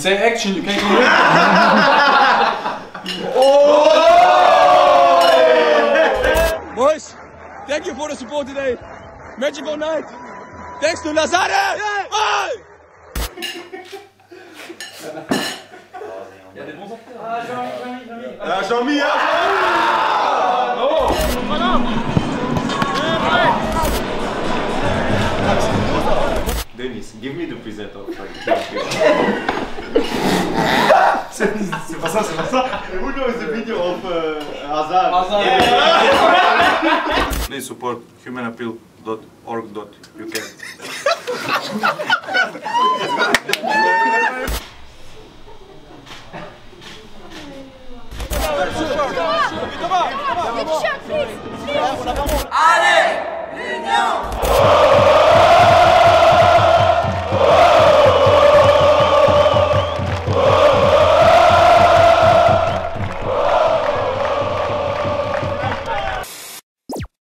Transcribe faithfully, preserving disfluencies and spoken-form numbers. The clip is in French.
say action, you can't do it. Oh! Boys, thank you for the support today. Magical night. Thanks to Lazare. Yeah. Bye. Il y a des bons enfants. Ah, Jean-Mi, Jean-Mi, Jean-Mi. Ah, Jean-Mi, hein. Oh! Dennis, give me the present of C'est pas ça, c'est pas ça. Who knows the video of uh, Hazard? Hazard. Yeah. Please support human appeal dot org dot U K. Good shot!